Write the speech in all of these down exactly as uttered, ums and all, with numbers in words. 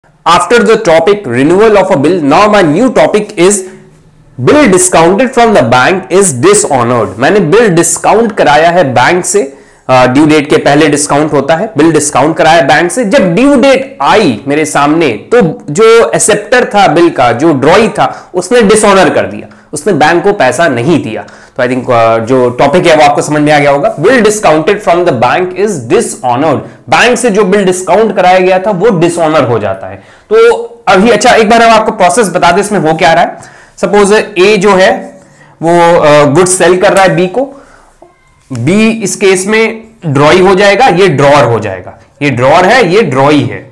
After the topic renewal of a bill, now my new topic is bill discounted from the bank is dishonored. मैंने bill discount कराया है bank से, due date के पहले discount होता है, bill discount कराया बैंक से। जब ड्यू डेट आई मेरे सामने तो जो एक्सेप्टर था बिल का, जो ड्रॉई था, उसने डिसऑनर कर दिया, उसने बैंक को पैसा नहीं दिया। तो आई थिंक जो टॉपिक है वो आपको समझ में आ गया होगा। Bill discounted from the bank is dishonoured. Bank से जो बिल डिस्काउंट कराया गया था वो डिसऑनर हो जाता है। तो अभी अच्छा एक बार हम आपको प्रोसेस बता दें इसमें हो क्या रहा है। सपोज ए जो है वो गुड सेल कर रहा है बी को, बी इस केस में ड्रॉई हो जाएगा, ये ड्रॉअर हो जाएगा, ये ड्रॉअर है, ये ड्रॉई है।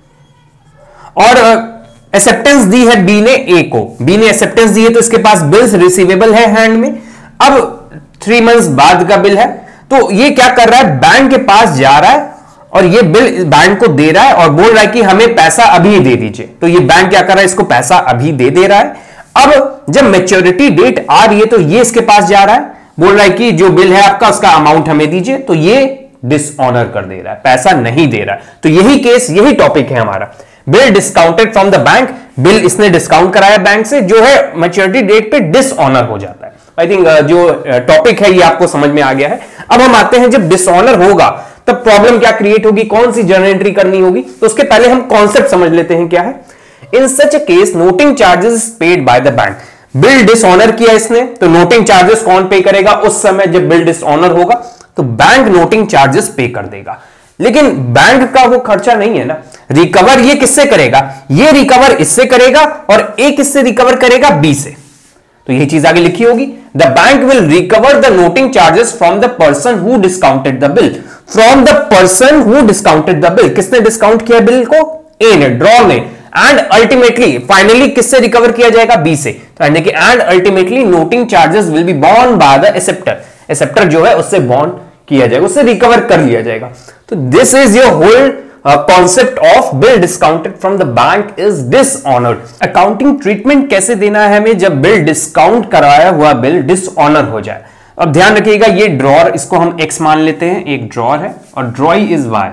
और एक्सेप्टेंस दी है बी ने ए को, बी ने एक्सेप्टेंस दी है तो इसके पास बिल्स रिसीवेबल है हैंड में। अब थ्री मंथ्स बाद का बिल है तो ये क्या कर रहा है, बैंक के पास जा रहा है और ये बिल बैंक को दे रहा है और बोल रहा है कि हमें पैसा अभी दे दीजिए। तो ये बैंक क्या कर रहा है, इसको पैसा अभी दे दे रहा है। अब जब मैच्योरिटी डेट आ रही है तो ये इसके पास जा रहा है, बोल रहा है कि जो बिल है आपका उसका अमाउंट हमें दीजिए। तो ये डिसऑनर कर दे रहा है, पैसा नहीं दे रहा है। तो यही केस, यही टॉपिक है हमारा, bill discounted from the bank. Bill इसने डिस्काउंट कराया बैंक से, जो है मैच्योरिटी डेट पे डिसऑनर हो जाता है। आई थिंक जो टॉपिक है ये आपको समझ में आ गया है। अब हम आते हैं जब डिसऑनर होगा तब प्रॉब्लम क्या क्रिएट होगी, कौन सी जर्नल एंट्री करनी होगी। तो उसके पहले हम कॉन्सेप्ट समझ लेते हैं क्या है। In such a case noting charges paid by the bank. Bill dishonour किया इसने तो नोटिंग चार्जेस कौन पे करेगा, उस समय जब बिल डिसऑनर होगा तो बैंक नोटिंग चार्जेस पे कर देगा। लेकिन बैंक का वो खर्चा नहीं है ना, रिकवर ये किससे करेगा, ये रिकवर इससे करेगा और ए किससे रिकवर करेगा, बी से। तो ये चीज आगे लिखी होगी, the bank will recover the noting charges from the person who discounted the bill. From the person who discounted the bill, किसने डिस्काउंट किया बिल को, ए ने, ड्रॉ ने। एंड अल्टीमेटली फाइनली किससे रिकवर किया जाएगा, बी से। तो देखिए and ultimately noting charges will be borne by the acceptor. Acceptor जो है उससे बॉर्न किया जाएगा, उससे रिकवर कर लिया जाएगा। तो this is your whole concept of bill discounted from the bank is dishonoured. Accounting treatment कैसे देना है हमें जब बिल डिस्काउंट कराया हुआ बिल डिसऑनर हो जाए। अब ध्यान रखिएगा, ये ड्रॉअर, इसको हम एक्स मान लेते हैं, एक ड्रॉअर है और ड्रॉई इज वाई।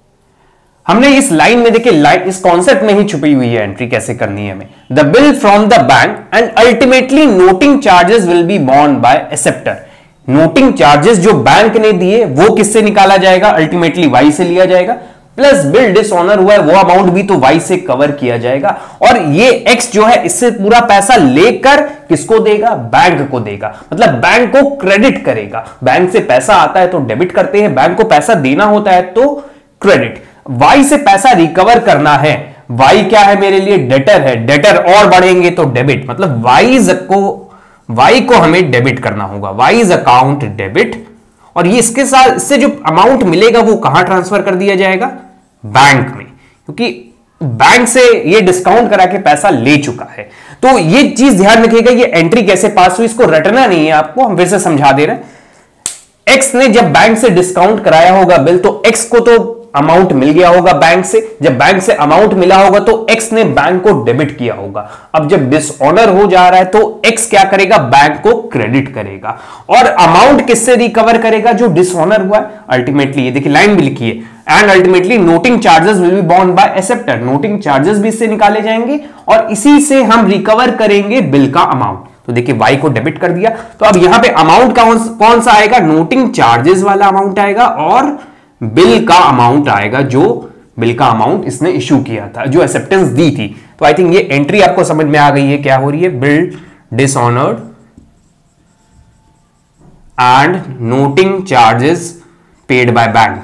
हमने इस लाइन में देखिए, लाइन इस कॉन्सेप्ट में ही छुपी हुई है एंट्री कैसे करनी है हमें। The bill from the bank and ultimately noting charges will be borne by acceptor. Noting charges जो बैंक ने दिए वो किससे निकाला जाएगा, अल्टीमेटली वाई से लिया जाएगा, प्लस बिल डिसऑनर हुआ है वो अमाउंट भी तो वाई से कवर किया जाएगा। और ये एक्स जो है इससे पूरा पैसा लेकर किसको देगा, बैंक को देगा, मतलब बैंक को क्रेडिट करेगा। बैंक से पैसा आता है तो डेबिट करते हैं, बैंक को पैसा देना होता है तो क्रेडिट। वाई से पैसा रिकवर करना है, वाई क्या है मेरे लिए, डेटर है, डेटर और बढ़ेंगे तो डेबिट, मतलब वाइज को वाई को हमें डेबिट करना होगा, वाइज अकाउंट डेबिट। और ये इसके साथ इससे जो अमाउंट मिलेगा वो कहां ट्रांसफर कर दिया जाएगा, बैंक में, क्योंकि बैंक से ये डिस्काउंट करा के पैसा ले चुका है। तो ये चीज ध्यान रखिएगा, ये एंट्री कैसे पास हुई इसको रटना नहीं है आपको, हम फिर से समझा दे रहे हैं। एक्स ने जब बैंक से डिस्काउंट कराया होगा बिल तो एक्स को तो अमाउंट मिल गया होगा बैंक से, जब बैंक से अमाउंट मिला होगा तो एक्स ने बैंक को डेबिट किया होगा। अब जब डिसऑनर हो जा रहा है तो एक्स क्या करेगा, बैंक को क्रेडिट करेगा। और अमाउंट किससे रिकवर करेगा, जो डिसऑनर हुआ है। अल्टीमेटली ये देखिए लाइन भी लिखी है, and ultimately noting charges will be borne by acceptor. Noting charges भी इससे निकाले जाएंगे और इसी से हम रिकवर करेंगे बिल का अमाउंट। तो देखिए वाई को डेबिट कर दिया, तो अब यहां पे अमाउंट कौन सा आएगा, नोटिंग चार्जेस वाला अमाउंट आएगा और बिल का अमाउंट आएगा, जो बिल का अमाउंट इसने इश्यू किया था, जो एक्सेप्टेंस दी थी। तो आई थिंक ये एंट्री आपको समझ में आ गई है क्या हो रही है, bill dishonoured and noting charges paid by bank.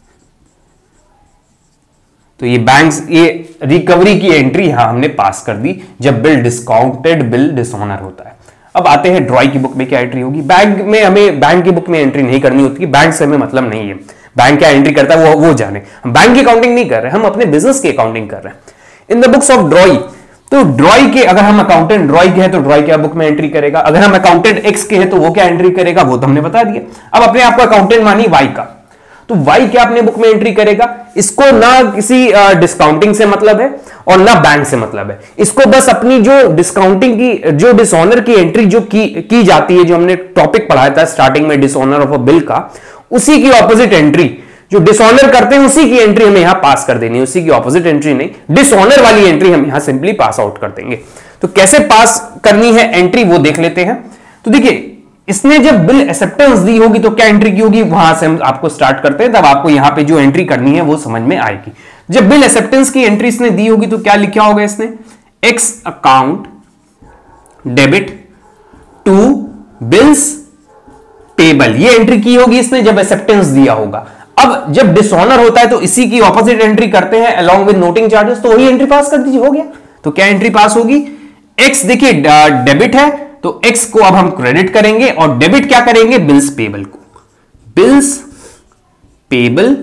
तो ये बैंक, ये रिकवरी की एंट्री यहां हमने पास कर दी जब बिल डिस्काउंटेड बिल डिसऑनर होता है। अब आते हैं ड्रॉई की बुक में क्या एंट्री होगी। बैंक में हमें, बैंक की बुक में एंट्री नहीं करनी होती, बैंक से हमें मतलब नहीं है, बैंक क्या एंट्री करता है वो वो जाने। हम बैंक की अकाउंटिंग नहीं कर रहे, हम अपने बिजनेस की अकाउंटिंग कर रहे हैं। In the books of drawee, तो ड्रॉई के, अगर हम अकाउंटेंट ड्रॉई के हैं तो ड्रॉई क्या बुक में एंट्री करेगा, अगर हम अकाउंटेंट एक्स के हैं तो वो क्या एंट्री करेगा, वो तो हमने बता दिया। अब अपने आप को अकाउंटेंट मानी वाई का, तो वाई क्या अपने बुक में एंट्री करेगा, इसको ना किसी डिस्काउंटिंग से मतलब है और ना बैंक से मतलब है, इसको बस अपनी जो डिस्काउंटिंग की, जो डिसऑनर की एंट्री जो की की जाती है, जो हमने टॉपिक पढ़ाया था स्टार्टिंग में डिसऑनर ऑफ अ बिल का, उसी की ऑपोजिट एंट्री जो डिसऑनर करते हैं उसी की एंट्री हमें यहां पास कर देनी है, उसी की ऑपोजिट एंट्री नहीं, डिसऑनर वाली एंट्री हम यहां सिंपली पास आउट कर देंगे। तो कैसे पास करनी है एंट्री वो देख लेते हैं। तो देखिए इसने जब बिल एक्सेप्टेंस दी होगी तो क्या एंट्री की होगी, वहां से हम आपको स्टार्ट करते हैं, तब आपको यहां पे जो एंट्री करनी है वो समझ में आएगी। जब बिल एक्सेप्टेंस की एंट्री इसने दी होगी तो क्या लिखा होगा इसने, X account debit to bills payable, ये एंट्री की होगी इसने जब एक्सेप्टेंस दिया होगा। अब जब डिसऑनर होता है तो इसी की ऑपोजिट एंट्री करते हैं अलोंग विद नोटिंग चार्जेस, तो वही एंट्री पास कर दीजिए, हो गया। तो क्या एंट्री पास होगी, एक्स देखिए डेबिट है तो एक्स को अब हम क्रेडिट करेंगे और डेबिट क्या करेंगे, बिल्स पेबल को, बिल्स पेबल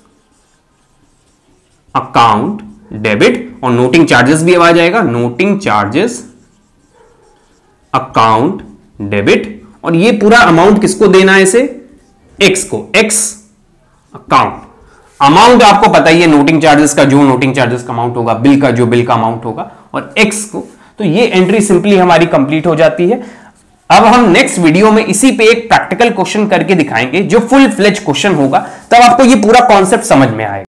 अकाउंट डेबिट, और नोटिंग चार्जेस भी अब आ जाएगा, नोटिंग चार्जेस अकाउंट डेबिट, और ये पूरा अमाउंट किसको देना है, इसे एक्स को, एक्स अकाउंट। अमाउंट आपको पता ही है, नोटिंग चार्जेस का जो नोटिंग चार्जेस का अमाउंट होगा, बिल का जो बिल का अमाउंट होगा, और एक्स को। तो ये एंट्री सिंपली हमारी कंप्लीट हो जाती है। अब हम नेक्स्ट वीडियो में इसी पे एक प्रैक्टिकल क्वेश्चन करके दिखाएंगे जो फुल फ्लेज क्वेश्चन होगा, तब आपको ये पूरा कॉन्सेप्ट समझ में आएगा।